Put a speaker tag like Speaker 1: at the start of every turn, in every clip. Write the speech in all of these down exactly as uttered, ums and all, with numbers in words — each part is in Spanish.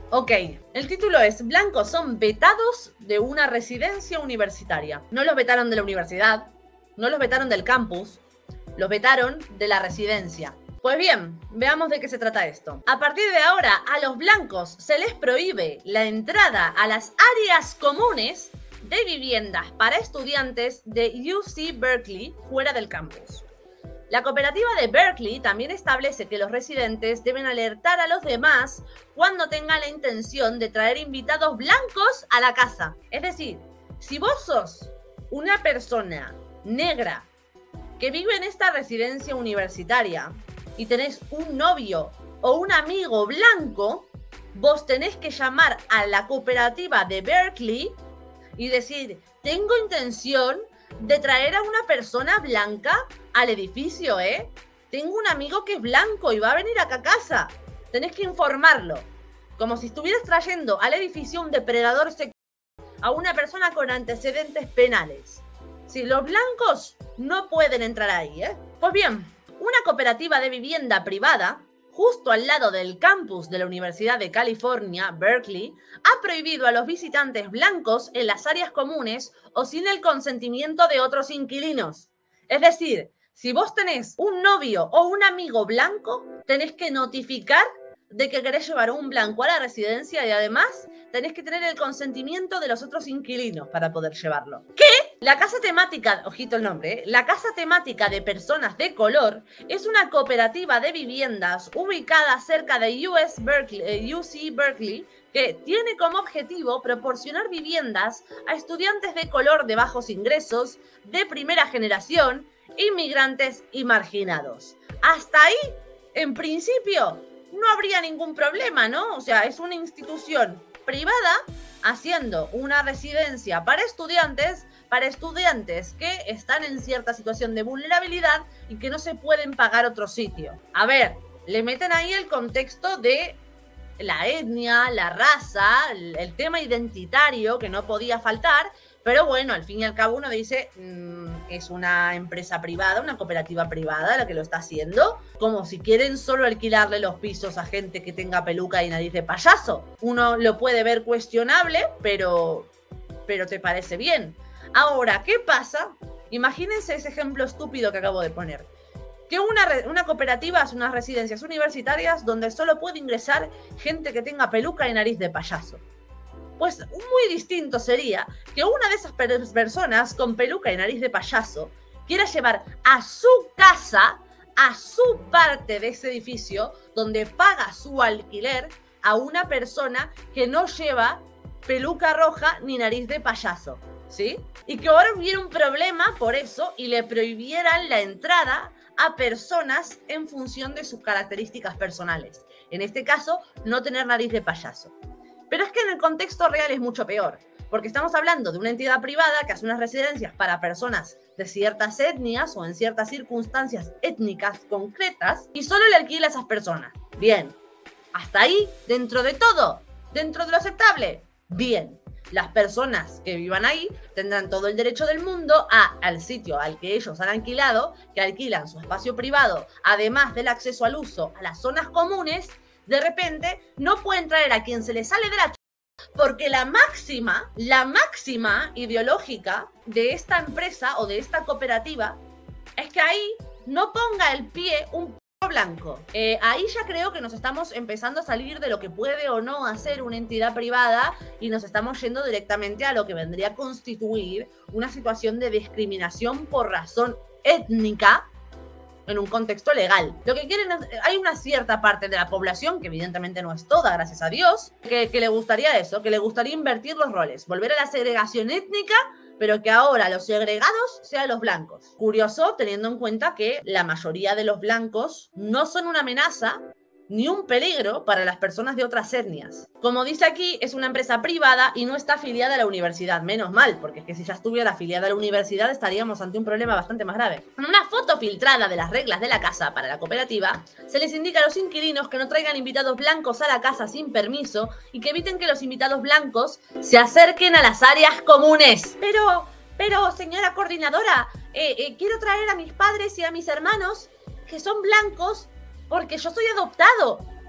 Speaker 1: Ok, el título es Blancos son vetados de una residencia universitaria. No los vetaron de la universidad, no los vetaron del campus, los vetaron de la residencia. Pues bien, veamos de qué se trata esto. A partir de ahora, a los blancos se les prohíbe la entrada a las áreas comunes de viviendas para estudiantes de U C Berkeley fuera del campus. La cooperativa de Berkeley también establece que los residentes deben alertar a los demás cuando tengan la intención de traer invitados blancos a la casa. Es decir, si vos sos una persona negra que vive en esta residencia universitaria y tenés un novio o un amigo blanco, vos tenés que llamar a la cooperativa de Berkeley y decir, tengo intención de traer a una persona blanca al edificio, ¿eh? Tengo un amigo que es blanco y va a venir acá a casa. Tenés que informarlo. Como si estuvieras trayendo al edificio un depredador sexual, a una persona con antecedentes penales. Si los blancos no pueden entrar ahí, ¿eh? Pues bien, una cooperativa de vivienda privada, justo al lado del campus de la Universidad de California, Berkeley, ha prohibido a los visitantes blancos en las áreas comunes o sin el consentimiento de otros inquilinos. Es decir, si vos tenés un novio o un amigo blanco, tenés que notificar de que querés llevar un blanco a la residencia y además tenés que tener el consentimiento de los otros inquilinos para poder llevarlo. ¿Qué? La casa temática, ojito el nombre, ¿eh? La casa temática de personas de color es una cooperativa de viviendas ubicada cerca de U S Berkeley, U C Berkeley, que tiene como objetivo proporcionar viviendas a estudiantes de color de bajos ingresos, de primera generación, inmigrantes y marginados. Hasta ahí, en principio, no habría ningún problema, ¿no? O sea, es una institución privada haciendo una residencia para estudiantes, para estudiantes que están en cierta situación de vulnerabilidad y que no se pueden pagar otro sitio. A ver, le meten ahí el contexto de la etnia, la raza, el, el tema identitario que no podía faltar, pero bueno, al fin y al cabo uno dice, mmm, es una empresa privada, una cooperativa privada la que lo está haciendo, como si quieren solo alquilarle los pisos a gente que tenga peluca y nariz de payaso. Uno lo puede ver cuestionable, pero, pero te parece bien. Ahora, ¿qué pasa? Imagínense ese ejemplo estúpido que acabo de poner. Que una, una cooperativa hace unas residencias universitarias donde solo puede ingresar gente que tenga peluca y nariz de payaso. Pues muy distinto sería que una de esas personas con peluca y nariz de payaso quiera llevar a su casa, a su parte de ese edificio, donde paga su alquiler, a una persona que no lleva peluca roja ni nariz de payaso, ¿sí? Y que ahora hubiera un problema por eso y le prohibieran la entrada a personas en función de sus características personales. En este caso, no tener nariz de payaso. Pero es que en el contexto real es mucho peor, porque estamos hablando de una entidad privada que hace unas residencias para personas de ciertas etnias o en ciertas circunstancias étnicas concretas y solo le alquila a esas personas. Bien, hasta ahí, dentro de todo, dentro de lo aceptable, bien. Las personas que vivan ahí tendrán todo el derecho del mundo a, al sitio al que ellos han alquilado, que alquilan su espacio privado, además del acceso al uso a las zonas comunes. De repente no pueden traer a quien se les sale de la ch... porque la máxima, la máxima ideológica de esta empresa o de esta cooperativa es que ahí no ponga el pie un p blanco. Eh, ahí ya creo que nos estamos empezando a salir de lo que puede o no hacer una entidad privada y nos estamos yendo directamente a lo que vendría a constituir una situación de discriminación por razón étnica en un contexto legal. Lo que quieren es, hay una cierta parte de la población, que evidentemente no es toda, gracias a Dios, que, que le gustaría eso, que le gustaría invertir los roles, volver a la segregación étnica, pero que ahora los segregados sean los blancos. Curioso, teniendo en cuenta que la mayoría de los blancos no son una amenaza ni un peligro para las personas de otras etnias. Como dice aquí, es una empresa privada y no está afiliada a la universidad. Menos mal, porque es que si ya estuviera afiliada a la universidad estaríamos ante un problema bastante más grave. En una foto filtrada de las reglas de la casa para la cooperativa, se les indica a los inquilinos que no traigan invitados blancos a la casa sin permiso y que eviten que los invitados blancos se acerquen a las áreas comunes. Pero, pero, señora coordinadora, eh, eh, quiero traer a mis padres y a mis hermanos que son blancos porque yo soy adoptado.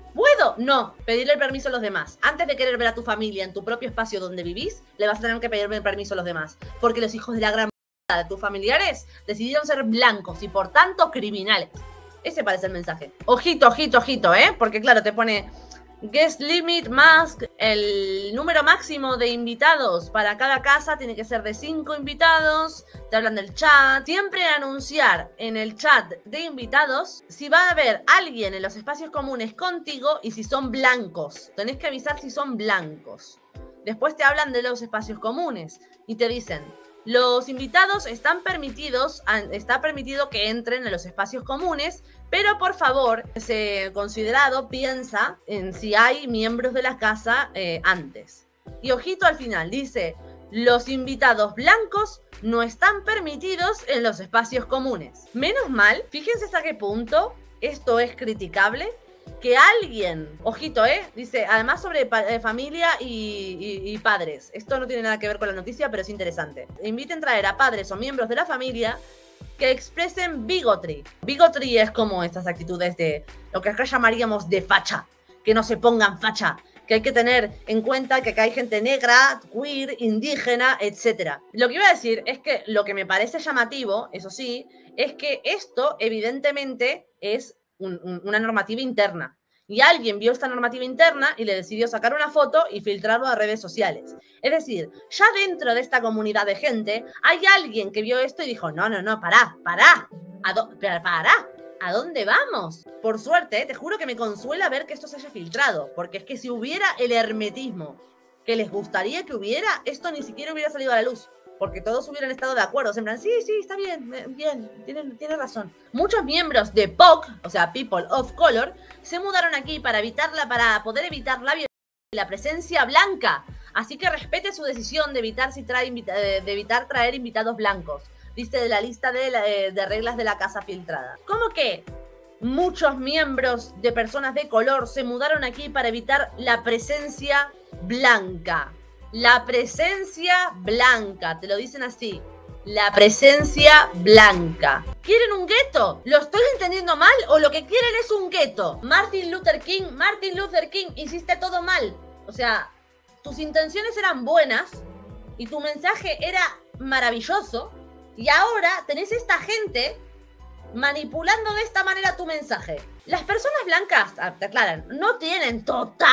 Speaker 1: ¿Puedo? No. Pedirle permiso a los demás. Antes de querer ver a tu familia en tu propio espacio donde vivís, le vas a tener que pedir permiso a los demás. Porque los hijos de la gran de tus familiares decidieron ser blancos y por tanto criminales. Ese parece el mensaje. Ojito, ojito, ojito, ¿eh? Porque claro, te pone guest limit mask, el número máximo de invitados para cada casa tiene que ser de cinco invitados. Te hablan del chat. Siempre anunciar en el chat de invitados si va a haber alguien en los espacios comunes contigo y si son blancos. Tenés que avisar si son blancos. Después te hablan de los espacios comunes y te dicen: los invitados están permitidos, está permitido que entren en los espacios comunes, pero por favor, ese considerado piensa en si hay miembros de la casa eh, antes. Y ojito al final, dice: los invitados blancos no están permitidos en los espacios comunes. Menos mal, fíjense hasta qué punto esto es criticable. Que alguien, ojito, ¿eh? Dice, además sobre eh, familia y, y, y padres. Esto no tiene nada que ver con la noticia, pero es interesante. Inviten a traer a padres o miembros de la familia que expresen bigotry. Bigotry es como estas actitudes de lo que acá llamaríamos de facha. Que no se pongan facha. Que hay que tener en cuenta que acá hay gente negra, queer, indígena, etcétera. Lo que iba a decir es que lo que me parece llamativo, eso sí, es que esto evidentemente es Un, un, una normativa interna. Y alguien vio esta normativa interna y le decidió sacar una foto y filtrarlo a redes sociales. Es decir, ya dentro de esta comunidad de gente hay alguien que vio esto y dijo: no, no, no, pará, pará, ¿A do pará, ¿a dónde vamos? Por suerte, te juro que me consuela ver que esto se haya filtrado, porque es que si hubiera el hermetismo que les gustaría que hubiera, esto ni siquiera hubiera salido a la luz. Porque todos hubieran estado de acuerdo. En plan, sí, sí, está bien, bien, tiene, tiene razón. Muchos miembros de P O C, o sea, People of Color, se mudaron aquí para evitarla, para poder evitar la violencia y la presencia blanca. Así que respete su decisión de evitar, si trae, de evitar traer invitados blancos. Dice de la lista de, de reglas de la casa filtrada. ¿Cómo que muchos miembros de personas de color se mudaron aquí para evitar la presencia blanca? La presencia blanca, te lo dicen así. La presencia blanca. ¿Quieren un gueto? ¿Lo estoy entendiendo mal o lo que quieren es un gueto? Martin Luther King, Martin Luther King, hiciste todo mal. O sea, tus intenciones eran buenas y tu mensaje era maravilloso y ahora tenés esta gente manipulando de esta manera tu mensaje. Las personas blancas, te aclaran, no tienen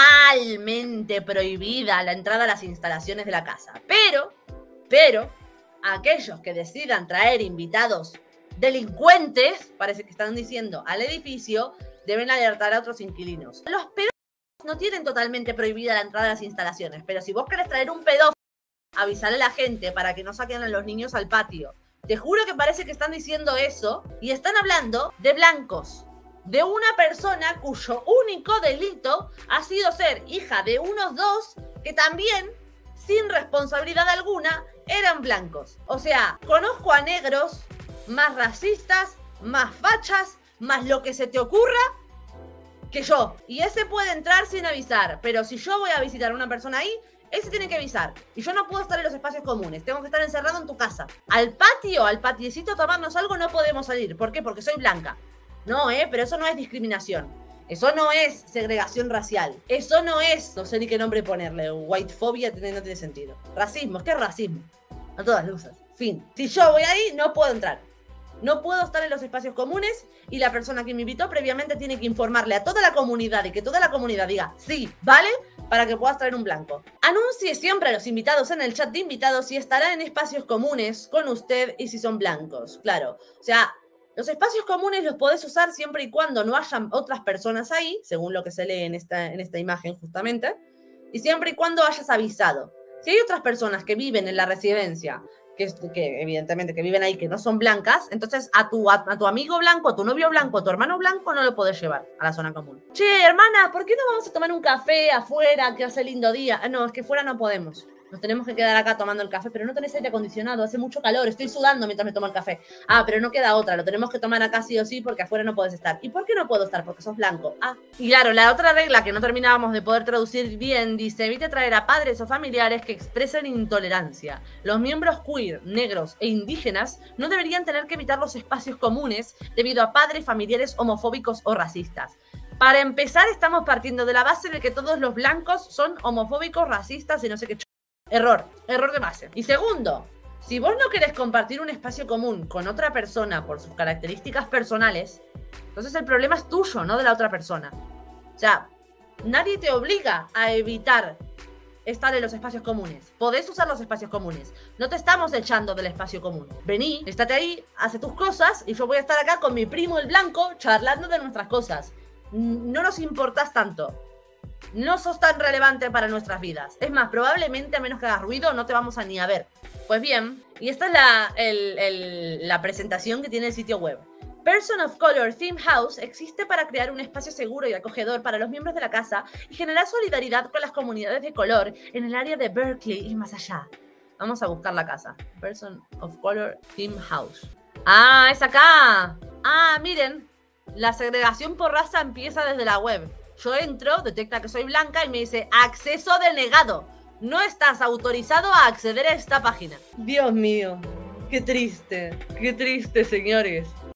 Speaker 1: totalmente prohibida la entrada a las instalaciones de la casa. Pero, pero, aquellos que decidan traer invitados delincuentes, parece que están diciendo, al edificio, deben alertar a otros inquilinos. Los pedófilos no tienen totalmente prohibida la entrada a las instalaciones, pero si vos querés traer un pedófilo, avisarle a la gente para que no saquen a los niños al patio. Te juro que parece que están diciendo eso y están hablando de blancos, de una persona cuyo único delito ha sido ser hija de unos dos que también, sin responsabilidad alguna, eran blancos. O sea, conozco a negros más racistas, más fachas, más lo que se te ocurra que yo. Y ese puede entrar sin avisar, pero si yo voy a visitar a una persona ahí, ese tiene que avisar. Y yo no puedo estar en los espacios comunes. Tengo que estar encerrado en tu casa. Al patio, al patiecito a tomarnos algo no podemos salir. ¿Por qué? Porque soy blanca. No, ¿eh? Pero eso no es discriminación. Eso no es segregación racial. Eso no es, no sé ni qué nombre ponerle. Whitefobia no tiene sentido. Racismo. ¿Qué es racismo? A todas luces. Fin. Si yo voy ahí, no puedo entrar. No puedo estar en los espacios comunes y la persona que me invitó previamente tiene que informarle a toda la comunidad y que toda la comunidad diga sí, ¿vale? Para que puedas traer un blanco. Anuncie siempre a los invitados en el chat de invitados si estarán en espacios comunes con usted y si son blancos. Claro, o sea, los espacios comunes los podés usar siempre y cuando no hayan otras personas ahí, según lo que se lee en esta, en esta imagen justamente, y siempre y cuando hayas avisado. Si hay otras personas que viven en la residencia, que, que evidentemente que viven ahí, que no son blancas, entonces a tu, a, a tu amigo blanco, a tu novio blanco, a tu hermano blanco no lo podés llevar a la zona común. Che, hermana, ¿por qué no vamos a tomar un café afuera, que hace lindo día? No, es que fuera no podemos. Nos tenemos que quedar acá tomando el café, pero no tenés aire acondicionado, hace mucho calor, estoy sudando mientras me tomo el café. Ah, pero no queda otra, lo tenemos que tomar acá sí o sí porque afuera no podés estar. ¿Y por qué no puedo estar? Porque sos blanco. Ah, y claro, la otra regla que no terminábamos de poder traducir bien dice: evite traer a padres o familiares que expresen intolerancia. Los miembros queer, negros e indígenas no deberían tener que evitar los espacios comunes debido a padres familiares homofóbicos o racistas. Para empezar, estamos partiendo de la base de que todos los blancos son homofóbicos, racistas y no sé qué ch... Error, error de base. Y segundo, si vos no querés compartir un espacio común con otra persona por sus características personales, entonces el problema es tuyo, no de la otra persona. O sea, nadie te obliga a evitar estar en los espacios comunes. Podés usar los espacios comunes. No te estamos echando del espacio común. Vení, estate ahí, hace tus cosas y yo voy a estar acá con mi primo el blanco charlando de nuestras cosas. No nos importás tanto. No sos tan relevante para nuestras vidas. Es más, probablemente a menos que hagas ruido no te vamos a ni a ver. Pues bien, y esta es la, el, el, la presentación que tiene el sitio web. Person of Color Theme House existe para crear un espacio seguro y acogedor para los miembros de la casa y generar solidaridad con las comunidades de color en el área de Berkeley y más allá. Vamos a buscar la casa. Person of Color Theme House. ¡Ah, es acá! ¡Ah, miren! La segregación por raza empieza desde la web. Yo entro, detecta que soy blanca y me dice acceso denegado. No estás autorizado a acceder a esta página. Dios mío, qué triste, qué triste, señores.